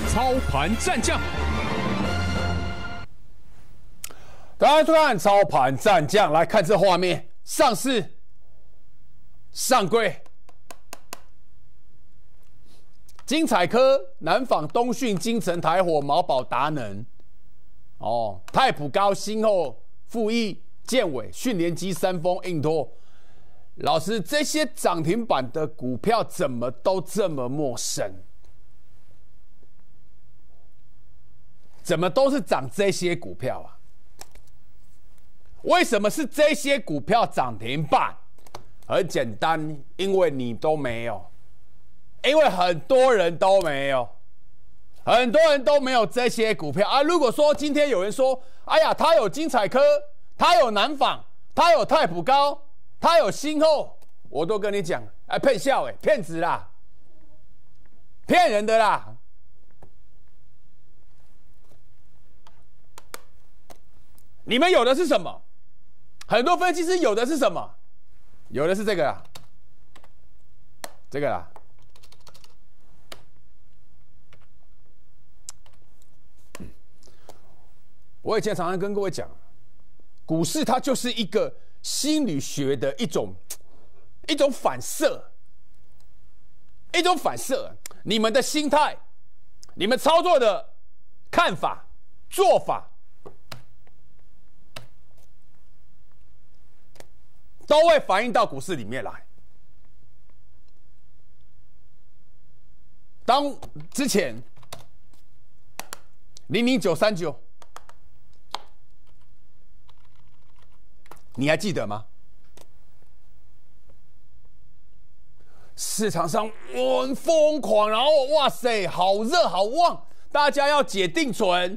操盘战将。 大家看操盘战将，来看这画面：上市、上柜、精彩科、南纺、东讯、精诚、台火、毛宝、达能，太普高、新后、富益、建伟、讯联机、三丰、印拓。老师，这些涨停板的股票怎么都这么陌生？怎么都是涨这些股票啊？为什么是这些股票涨停板？很简单，因为你都没有，因为很多人都没有，很多人都没有这些股票啊。如果说今天有人说，哎呀，他有精彩科，他有南纺，他有太普高，他有新后，我都跟你讲，骗笑骗子啦，骗人的啦。你们有的是什么？很多分析师有的是什么？有的是这个啦，这个啦。我以前常常跟各位讲，股市它就是一个心理学的一种反射，一种反射。你们的心态，你们操作的看法、做法，都会反映到股市里面来。当之前00939，你还记得吗？市场上很疯狂，然后哇塞，好热好旺，大家要解定存，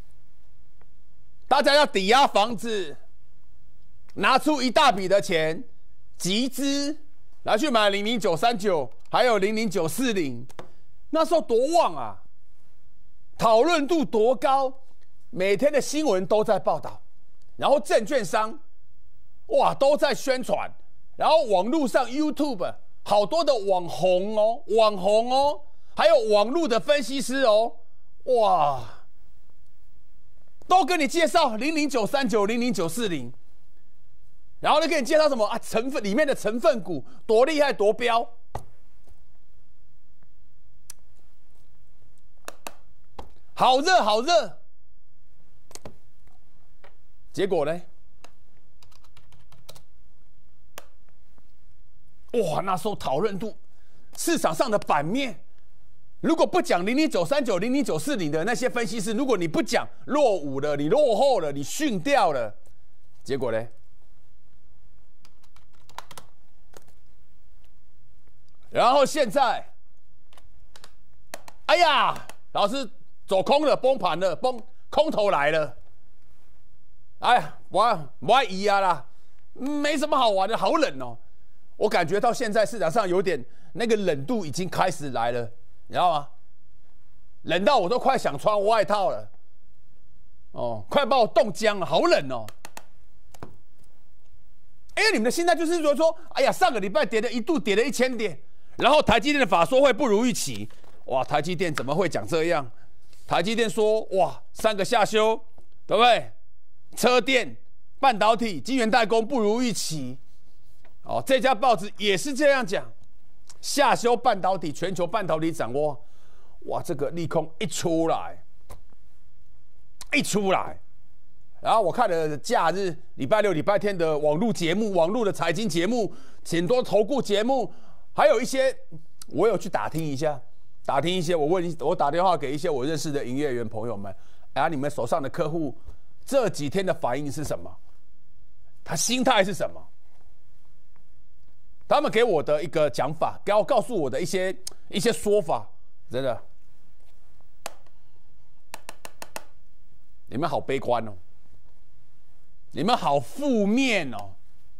大家要抵押房子，拿出一大笔的钱集资来去买00939，还有00940，那时候多旺啊，讨论度多高，每天的新闻都在报道，然后证券商哇都在宣传，然后网络上 YouTube 好多的网红哦，还有网络的分析师哦，哇，都跟你介绍00939、00940。然后呢，给你介绍什么啊？成分里面的成分股多厉害，多彪，好热好热。结果呢？哇，那时候讨论度，市场上的版面，如果不讲00939、00940的那些分析师，如果你不讲落伍了，你落后了，你逊掉了，结果呢？然后现在，哎呀，老师走空了，崩盘了，空头来了。哎呀，我疑啊啦，没什么好玩的，好冷哦。我感觉到现在市场上有点那个冷度已经开始来了，你知道吗？冷到我都快想穿外套了。快把我冻僵了，好冷哦。你们的心态就是说，哎呀，上个礼拜一度跌了1000点。然后台积电的法说会不如预期，哇！台积电怎么会讲这样？台积电说，哇，3个下修，对不对？车电、半导体、晶圆代工不如预期。这家报纸也是这样讲，下修半导体，全球半导体掌握，哇，这个利空一出来，然后我看了假日礼拜六、礼拜天的网络节目、网络的财经节目、很多投顾节目。还有一些，我有去打听一些，我打电话给一些我认识的营业员朋友们，你们手上的客户这几天的反应是什么？他心态是什么？他们给我的一个讲法，告诉我的一些说法，真的，你们好悲观哦，你们好负面哦。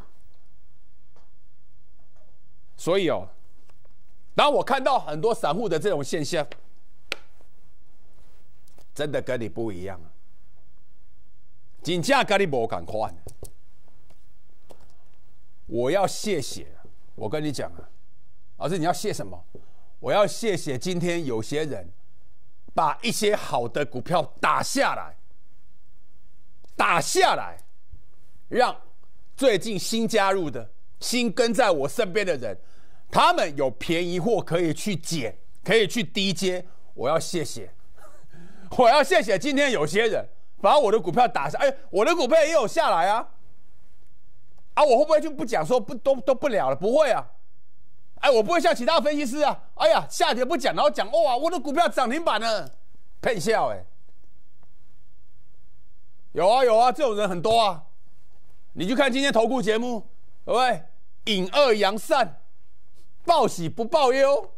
所以当我看到很多散户的这种现象，真的跟你不一样，真正跟你不同款。我要谢谢，我跟你讲啊，老师你要谢什么？我要谢谢今天有些人把一些好的股票打下来，让最近新加入的、新跟在我身边的人，他们有便宜货可以去捡，可以去低接。我要谢谢今天有些人把我的股票打下，我的股票也有下来啊，我会不会就不讲说都不了了？不会啊，我不会像其他分析师啊，下跌不讲，然后讲哇，我的股票涨停板了，骗笑有啊，这种人很多啊。你去看今天投顾节目，对不对？隐恶扬善，报喜不报忧。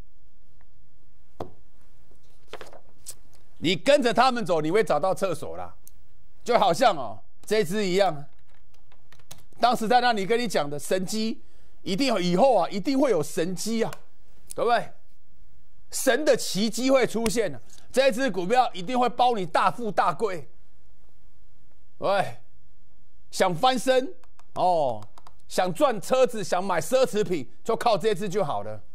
你跟着他们走，你会找到厕所啦。就好像这只一样，当时在那里跟你讲的神机，一定以后一定会有神机啊，对不对？神的奇迹会出现，这只股票一定会包你大富大贵。对，想翻身想赚车子，想买奢侈品，就靠这只就好了。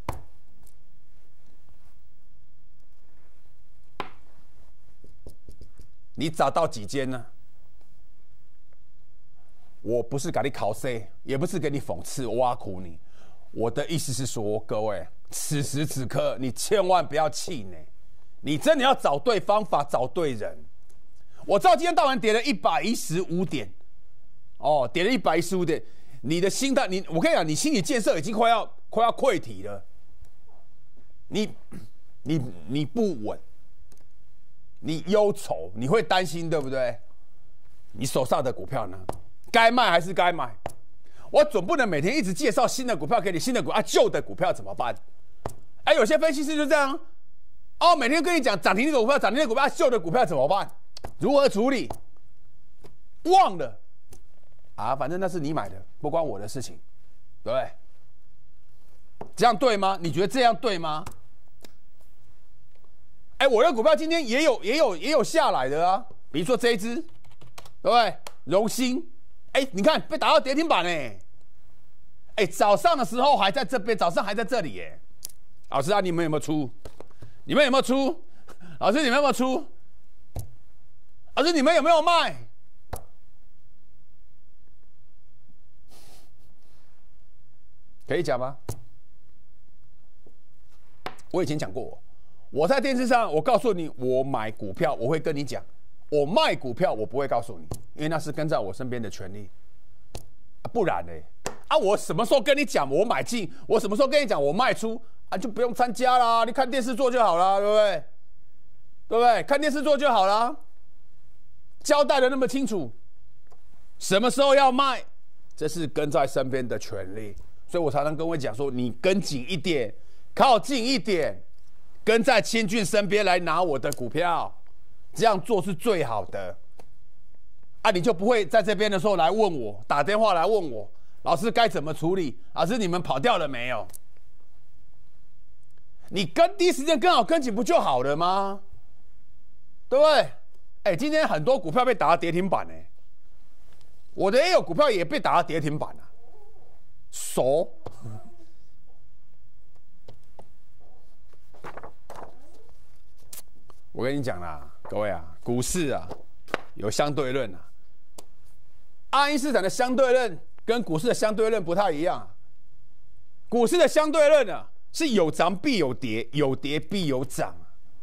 你找到几间呢？我不是给你考 C， 也不是给你讽刺挖苦你。我的意思是说，各位，此时此刻你千万不要气馁，你真的要找对方法，找对人。我知道今天大盘跌了115点，跌了115点，你的心态，我跟你讲，你心理建设已经快要溃体了。你不稳。你忧愁，你会担心，对不对？你手上的股票呢？该卖还是该买？我总不能每天一直介绍新的股票给你，新的股旧的股票怎么办？有些分析师就这样，每天跟你讲涨停的股票，涨停的股票，旧的股票怎么办？如何处理？忘了反正那是你买的，不关我的事情，对不对？这样对吗？你觉得这样对吗？我的股票今天也有下来的啊，比如说这一只，对不对？荣兴，你看被打到跌停板早上的时候还在这边，早上还在这里老师你们有没有出？你们有没有出？老师你们有没有出？老师你们有没有卖？可以讲吗？我以前讲过。我在电视上，我告诉你，我买股票，我会跟你讲；我卖股票，我不会告诉你，因为那是跟在我身边的权利。不然呢？我什么时候跟你讲我买进？我什么时候跟你讲我卖出？就不用参加啦，你看电视做就好啦，对不对？对不对？看电视做就好啦，交代的那么清楚，什么时候要卖，这是跟在身边的权利。所以我常常跟我讲说，你跟紧一点，靠近一点。跟在清俊身边来拿我的股票，这样做是最好的。你就不会在这边的时候来问我，打电话来问我，老师该怎么处理？老师你们跑掉了没有？你第一时间跟好跟紧不就好了吗？对不对？今天很多股票被打到跌停板我的也有股票也被打到跌停板熟。我跟你讲啦，各位股市有相对论爱因斯坦的相对论跟股市的相对论不太一样。股市的相对论是有涨必有跌，有跌必有涨。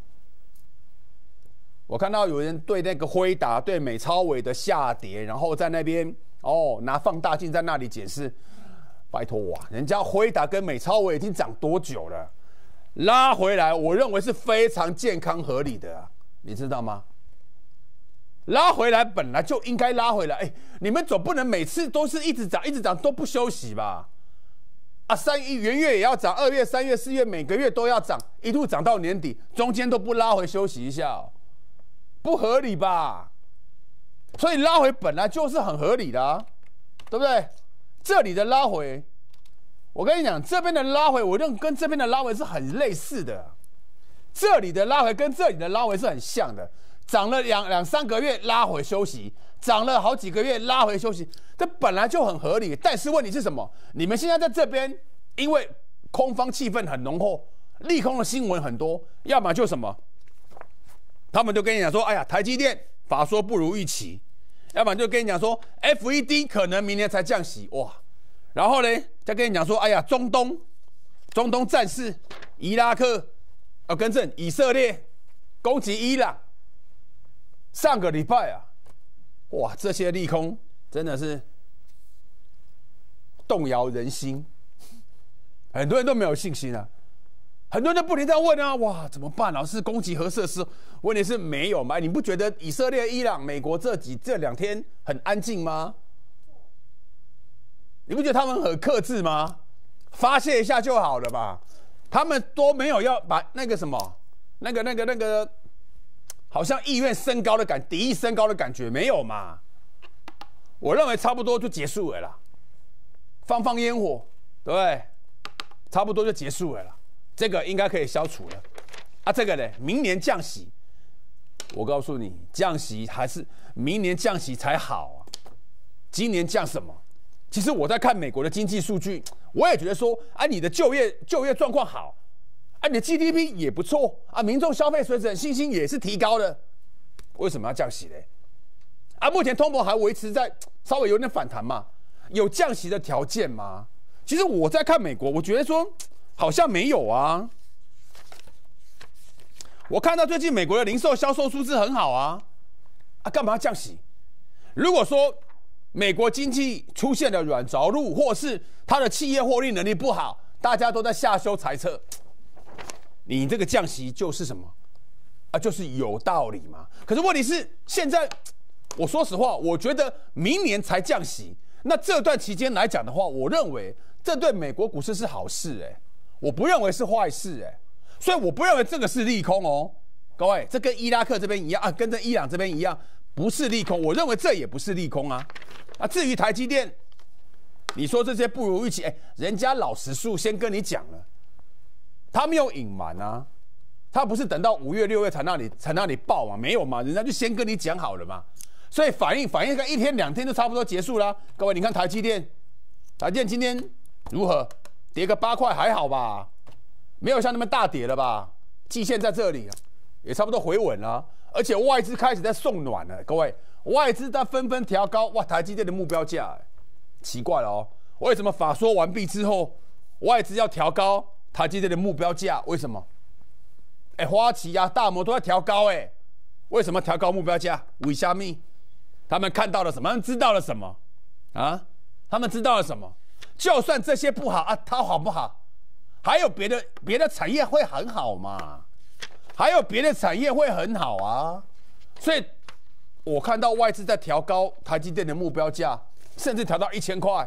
我看到有人对那个辉达、对美超微的下跌，然后在那边拿放大镜在那里解释，拜托人家辉达跟美超微已经涨多久了？拉回来，我认为是非常健康合理的你知道吗？拉回来本来就应该拉回来，你们总不能每次都是一直涨一直涨都不休息吧元月也要涨，2月、3月、4月每个月都要涨，一路涨到年底，中间都不拉回休息一下不合理吧？所以拉回本来就是很合理的对不对？这里的拉回。我跟你讲，这边的拉回，我认为跟这边的拉回是很类似的。这里的拉回跟这里的拉回是很像的，涨了两三个月拉回休息，涨了好几个月拉回休息，这本来就很合理。但是问题是什么？你们现在在这边，因为空方气氛很浓厚，利空的新闻很多，要么就什么， 他们就跟你讲说，哎呀，台积电法说不如预期，要不然就跟你讲说 FED 可能明年才降息，哇，然后呢，再跟你讲说，哎呀，中东战事，伊拉克，更正，以色列攻击伊朗，上个礼拜啊，哇，这些利空真的是动摇人心，很多人都没有信心啊。很多人都不停在问啊，哇，怎么办？老是攻击核设施，问题是没有嘛？你不觉得以色列、伊朗、美国这2天很安静吗？你不觉得他们很克制吗？发泄一下就好了嘛。他们都没有要把那个什么，那个，好像意愿升高的敌意升高的感觉没有嘛？我认为差不多就结束了啦，放烟火，对不对？差不多就结束了啦。这个应该可以消除了，啊，这个呢，明年降息，我告诉你，降息还是明年降息才好啊。今年降什么？其实我在看美国的经济数据，我也觉得说，啊，你的就业状况好，啊，你的 GDP 也不错，啊，民众消费水准信心也是提高的，为什么要降息呢？啊，目前通膨还维持在稍微有点反弹嘛，有降息的条件吗？其实我在看美国，我觉得说。好像没有啊！我看到最近美国的零售销售数字很好啊，干嘛要降息？如果说美国经济出现了软着陆，或是它的企业获利能力不好，大家都在下修财测，你这个降息就是什么？就是有道理嘛。可是问题是，现在我说实话，我觉得明年才降息，那这段期间来讲的话，我认为这对美国股市是好事我不认为是坏事所以我不认为这个是利空哦，各位，这跟伊拉克这边一样跟这伊朗这边一样，不是利空，我认为这也不是利空啊。至于台积电，你说这些不如预期，人家老实数先跟你讲了，他没有隐瞒啊，他不是等到5月6月才那里报嘛，没有嘛，人家就先跟你讲好了嘛，所以反应个1天2天就差不多结束了。各位，你看台积电今天如何？跌个8块还好吧，没有像那么大跌了吧？季线在这里，也差不多回稳了，而且外资开始在送暖了。各位，外资在纷纷调高台积电的目标价，奇怪了哦，为什么法说完毕之后，外资要调高台积电的目标价？为什么？花旗啊、大摩都在调高为什么调高目标价？为什么？他们看到了什么？他们知道了什么？啊？他们知道了什么？就算这些不好它好不好？还有别的产业会很好嘛？还有别的产业会很好啊！所以，我看到外资在调高台积电的目标价，甚至调到1000块。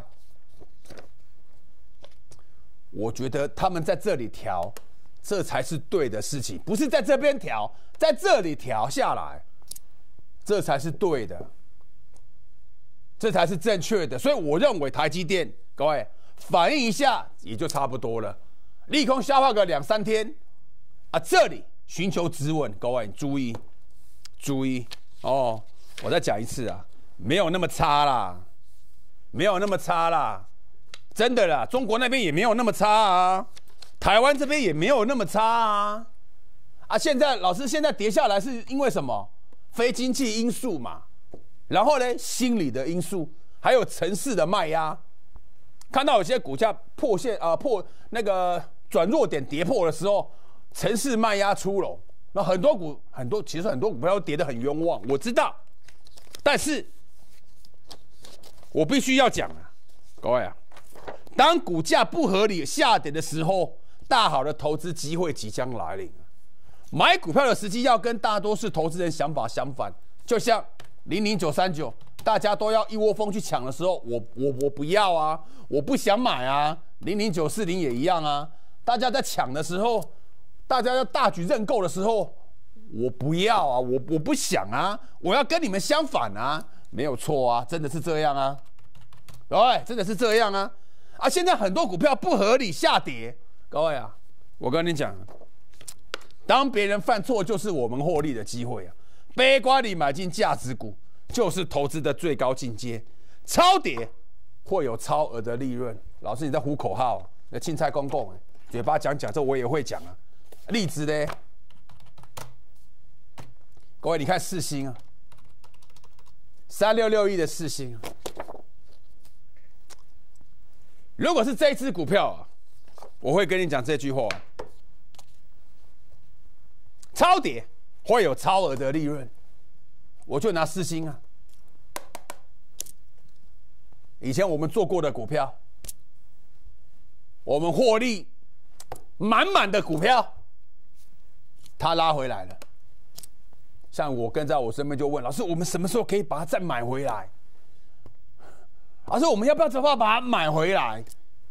我觉得他们在这里调，这才是对的事情，不是在这边调，在这里调下来，这才是对的，这才是正确的。所以我认为台积电。各位反应一下也就差不多了，利空消化个2、3天这里寻求止稳。各位注意哦，我再讲一次没有那么差啦，没有那么差啦，真的啦，中国那边也没有那么差啊，台湾这边也没有那么差现在老师现在跌下来是因为什么？非经济因素嘛，然后呢，心理的因素，还有城市的卖压。看到有些股价破那个转弱点跌破的时候，城市卖压出笼，那其实很多股票都跌得很冤枉，我知道，但是我必须要讲各位当股价不合理下跌的时候，大好的投资机会即将来临。买股票的时机要跟大多数投资人想法相反，就像00939。大家都要一窝蜂去抢的时候，我不要啊，我不想买啊。00940也一样啊，大家在抢的时候，大家要大举认购的时候，我不要啊，我不想啊，我要跟你们相反啊，没有错啊，真的是这样啊，对，真的是这样啊。现在很多股票不合理下跌，各位我跟你讲，当别人犯错就是我们获利的机会悲观里买进价值股。就是投资的最高境界，超跌会有超额的利润。老师你在呼口号，那青菜公公嘴巴讲这我也会讲例子呢？ 各位，你看世芯啊，3661的世芯啊，如果是这一支股票啊，我会跟你讲这句话：超跌会有超额的利润，我就拿世芯啊。以前我们做过的股票，我们获利满满的股票，它拉回来了。像我跟在我身边就问老师，我们什么时候可以把它再买回来？老师，我们要不要把它买回来？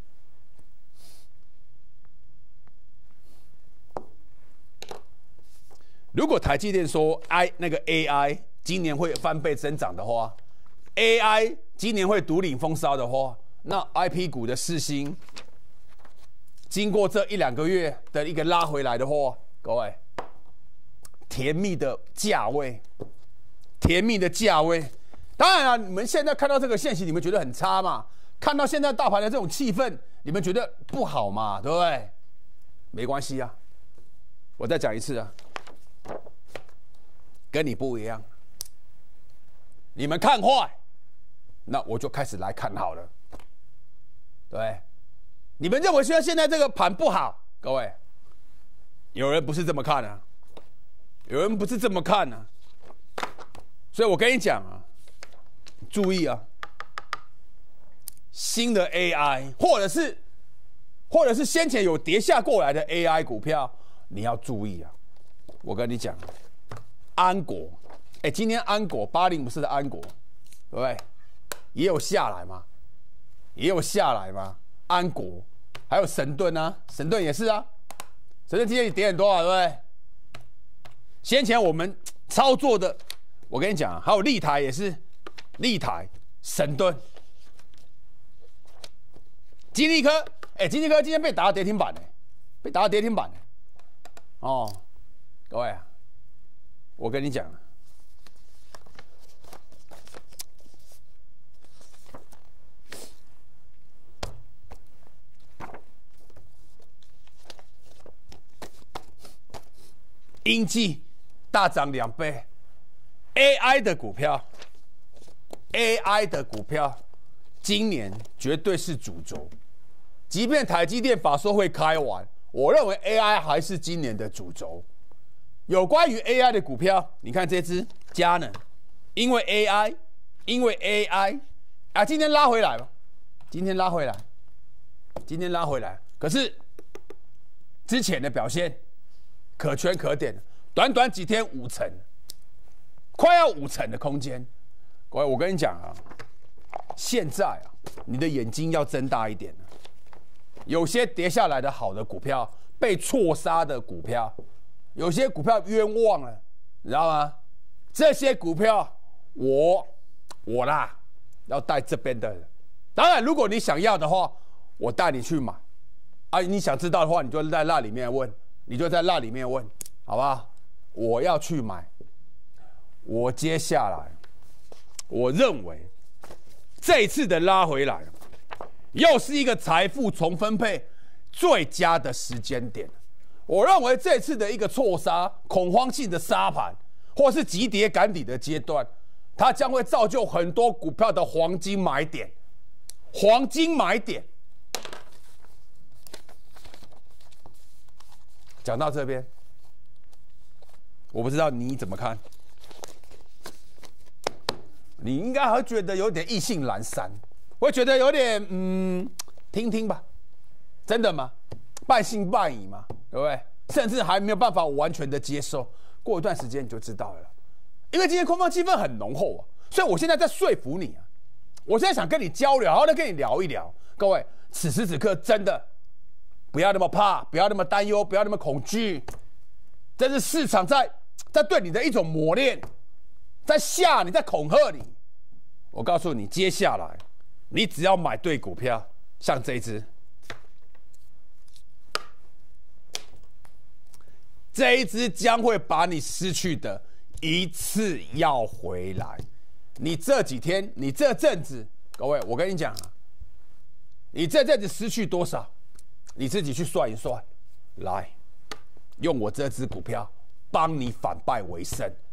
如果台积电说那个 AI 今年会翻倍增长的话 ，AI 今年会独领风骚的话，那 IP 股的世芯，经过这1-2个月的一个拉回来的话，各位，甜蜜的价位，甜蜜的价位。当然啊，你们现在看到这个现形，你们觉得很差嘛？看到现在大盘的这种气氛，你们觉得不好嘛？对不对？没关系啊，我再讲一次啊。跟你不一样，你们看坏，那我就开始来看好了，对，你们认为现在这个盘不好，各位，有人不是这么看啊，有人不是这么看啊，所以我跟你讲啊，注意啊，新的 AI 或者是先前有跌下过来的 AI 股票，你要注意啊，我跟你讲。安国，今天安国804的安国，对不对？也有下来嘛，也有下来嘛。安国，还有神盾啊，神盾也是啊，神盾今天也跌很多啊，对不对？先前我们操作的，我跟你讲，还有立台也是，立台、神盾、金利科，金利科今天被打到跌停板被打到跌停板哦，各位啊。我跟你讲，英记大涨2倍 ，AI 的股票今年绝对是主轴。即便台积电法说会开完，我认为 AI 还是今年的主轴。有关于 AI 的股票，你看这只佳能，因为 AI 啊，今天拉回来了，今天拉回来，可是之前的表现可圈可点，短短几天5成，快要5成的空间。各位，我跟你讲啊，现在啊，你的眼睛要睁大一点，有些跌下来的好的股票，被错杀的股票。有些股票冤枉了，你知道吗？这些股票我啦，要带这边的人。当然，如果你想要的话，我带你去买。啊，你想知道的话，你就在那里面问，好不好？我要去买。我接下来，我认为这一次的拉回来，又是一个财富重分配最佳的时间点。我认为这次的一个错杀、恐慌性的杀盘，或是急跌赶底的阶段，它将会造就很多股票的黄金买点。黄金买点。讲到这边，我不知道你怎么看，你应该会觉得有点意兴阑珊，会觉得有点听听吧，真的吗？半信半疑嘛，对不对？甚至还没有办法完全的接受，过一段时间你就知道了。因为今天空方气氛很浓厚啊，所以我现在在说服你啊，我现在想跟你交流，好好的跟你聊一聊。各位，此时此刻真的不要那么怕，不要那么担忧，不要那么恐惧，这是市场在对你的一种磨练，在吓你，在恐吓你。我告诉你，接下来你只要买对股票，像这一支。这一支将会把你失去的一次要回来。你这几天，你这阵子，各位，我跟你讲啊，你这阵子失去多少，你自己去算一算。来，用我这支股票帮你反败为胜。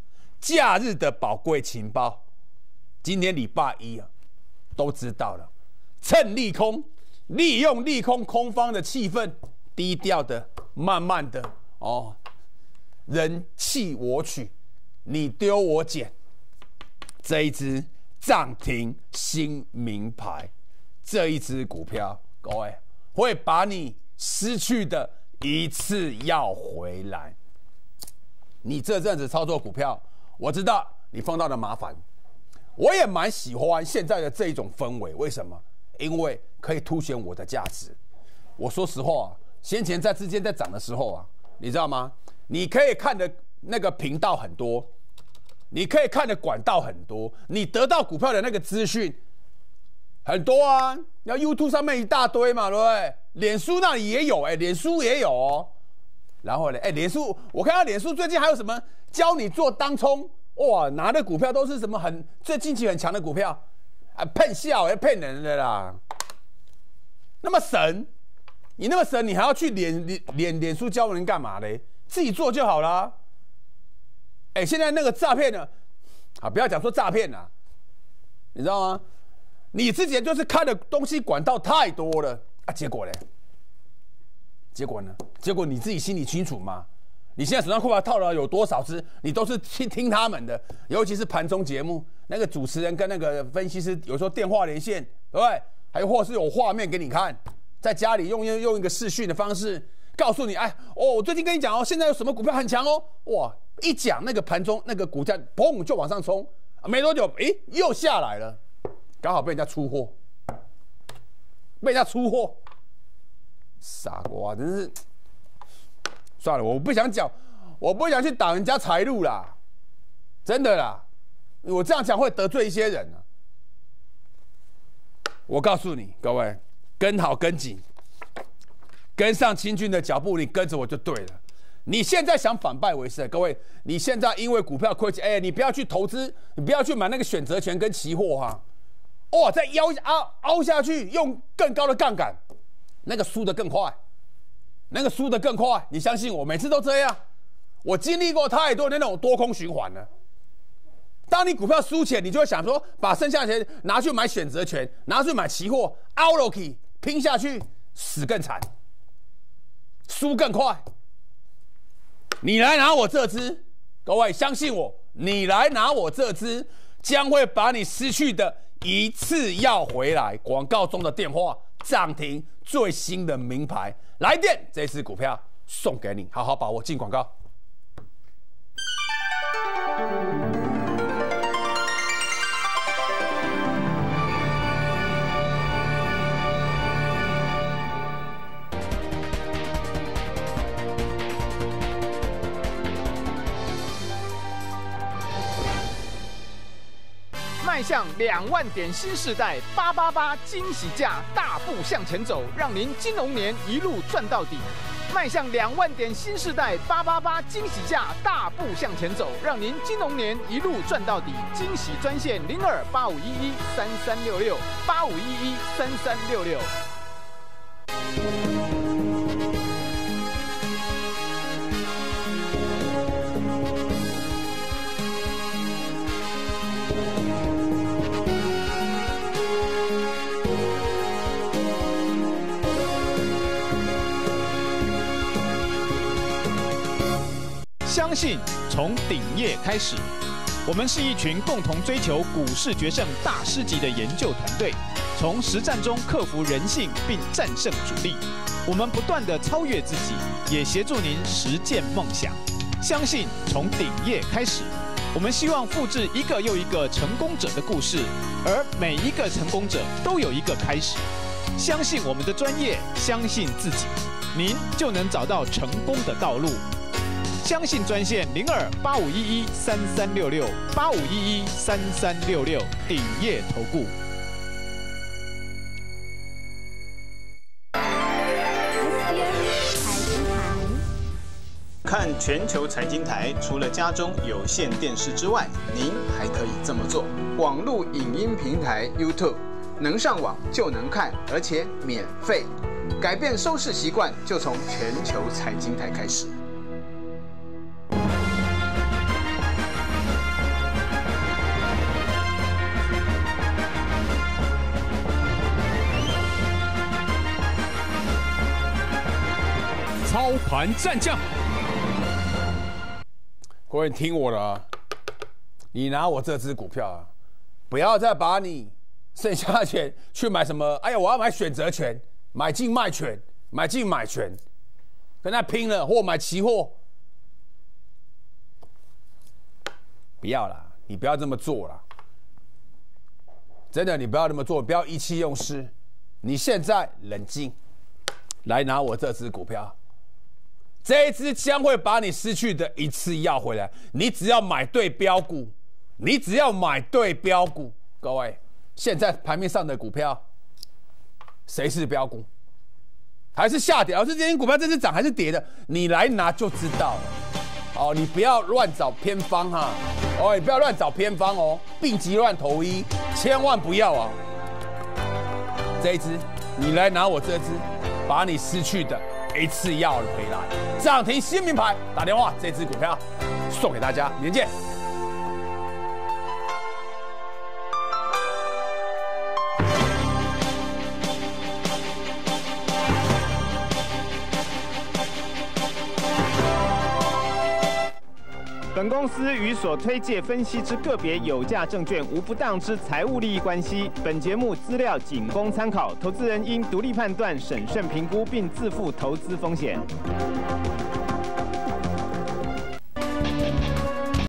假日的宝贵情报，今天礼拜一啊，都知道了。趁利空，利用利空空方的气氛，低调的、慢慢的哦，人弃我取，你丢我捡。这一支涨停新名牌，这一支股票，各位会把你失去的一次要回来。你这阵子操作股票，我知道你碰到的麻烦，我也蛮喜欢现在的这一种氛围。为什么？因为可以凸显我的价值。我说实话啊，先前在之间在涨的时候啊，你知道吗？你可以看的那个频道很多，你可以看的管道很多，你得到股票的那个资讯很多啊。要 YouTube 上面一大堆嘛，对不对？脸书那里也有，脸书也有哦。然后呢，脸书我看到脸书最近还有什么教你做当冲，哇，拿的股票都是什么最近期很强的股票啊，骗笑骗人的啦。那么神，你那么神，你还要去脸书教人干嘛嘞？自己做就好啦。现在那个诈骗呢，不要讲说诈骗啦，你知道吗？你之前就是看的东西管道太多了啊，结果呢？结果你自己心里清楚吗？你现在手上股票套牢有多少只，你都是听他们的，尤其是盘中节目，那个主持人跟那个分析师有时候电话连线，对不对？还有或是有画面给你看，在家里用一个视讯的方式告诉你，我最近跟你讲哦，现在有什么股票很强哦，哇，一讲那个盘中那个股价砰就往上冲，没多久，又下来了，刚好被人家出货，傻瓜，真是算了，我不想去挡人家财路啦，真的啦，我这样讲会得罪一些人啊。我告诉你，各位，跟好跟紧，跟上清军的脚步，你跟着我就对了。你现在想反败为胜，各位，你现在因为股票亏钱，你不要去投资，你不要去买那个选择权跟期货哈，哇，再凹下去，用更高的杠杆。那个输得更快，你相信我，每次都这样。我经历过太多那种多空循环了。当你股票输钱，你就会想说，把剩下的钱拿去买选择权，拿去买期货，凹下去拼下去，死更惨，输更快。你来拿我这支，各位相信我，你来拿我这支，将会把你失去的一次要回来。广告中的电话。涨停最新的名牌来电，这支股票送给你，好好把握。进广告。 迈向2万点新世代，888惊喜价大步向前走，让您金龙年一路赚到底。迈向2万点新世代，888惊喜价大步向前走，让您金龙年一路赚到底。惊喜专线02-8511-3366，8511-3366。相信从顶业开始，我们是一群共同追求股市决胜大师级的研究团队，从实战中克服人性并战胜主力。我们不断地超越自己，也协助您实践梦想。相信从顶业开始，我们希望复制一个又一个成功者的故事，而每一个成功者都有一个开始。相信我们的专业，相信自己，您就能找到成功的道路。相信专线02-8511-3366，8511-3366，鼎业投顾。 看全球财经台，除了家中有线电视之外，您还可以这么做：网络影音平台 YouTube， 能上网就能看，而且免费。改变收视习惯，就从全球财经台开始。 操盘战将。 各位听我的啊，你拿我这支股票啊，不要再把你剩下的钱去买什么？哎呀，我要买选择权、买进卖权、买进买权，跟他拼了，或买期货，不要啦，你不要这么做啦。真的，你不要这么做，不要意气用事。你现在冷静，来拿我这支股票。这一支将会把你失去的一次要回来。你只要买对标股，你只要买对标股。各位，现在盘面上的股票，谁是标股？还是下跌？而是这些股票这是涨还是跌的？你来拿就知道了。哦，你不要乱找偏方哈。哦，你不要乱找偏方哦，病急乱投医，千万不要啊！这一支，你来拿我这支，把你失去的一次要回来。涨停新名牌，打电话，这支股票送给大家，明天见。 本公司与所推介分析之个别有价证券无不当之财务利益关系。本节目资料仅供参考，投资人应独立判断、审慎评估，并自负投资风险。